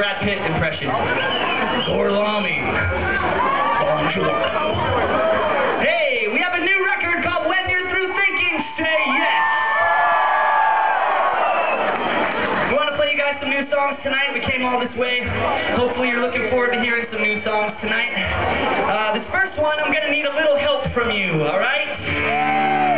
Brad Pitt impression. Gorlami. Bonjour. Hey, we have a new record called When You're Through Thinking, Say Yes. We want to play you guys some new songs tonight. We came all this way. Hopefully you're looking forward to hearing some new songs tonight. This first one, I'm going to need a little help from you, all right?